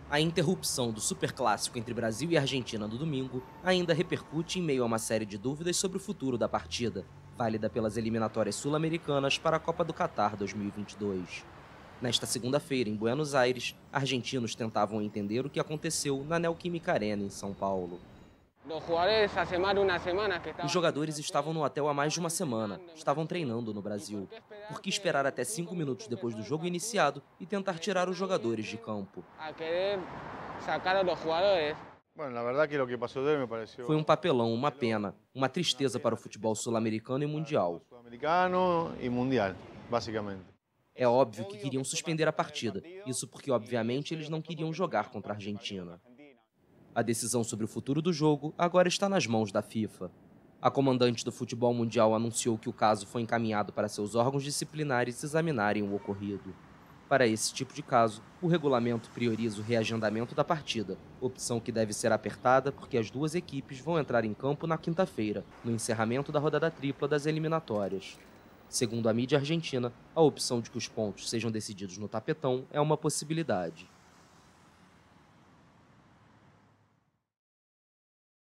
A interrupção do superclássico entre Brasil e Argentina no domingo ainda repercute em meio a uma série de dúvidas sobre o futuro da partida, válida pelas eliminatórias sul-americanas para a Copa do Catar 2022. Nesta segunda-feira, em Buenos Aires, argentinos tentavam entender o que aconteceu na Neoquímica Arena, em São Paulo. Os jogadores estavam no hotel há mais de uma semana, estavam treinando no Brasil. Por que esperar até 5 minutos depois do jogo iniciado e tentar tirar os jogadores de campo? Bueno, la verdad que lo que pasó ayer me Foi um pareció papelão, uma pena, uma tristeza para o futebol sul-americano e mundial. sudamericano y mundial, básicamente. É óbvio que queriam suspender a partida, isso porque, obviamente, eles não queriam jogar contra a Argentina. A decisão sobre o futuro do jogo agora está nas mãos da FIFA. A comandante do futebol mundial anunciou que o caso foi encaminhado para seus órgãos disciplinares examinarem o ocorrido. Para esse tipo de caso, o regulamento prioriza o reagendamento da partida, opção que deve ser apertada porque as duas equipes vão entrar em campo na quinta-feira, no encerramento da rodada tripla das eliminatórias. Segundo a mídia argentina, a opção de que os pontos sejam decididos no tapetão é uma possibilidade.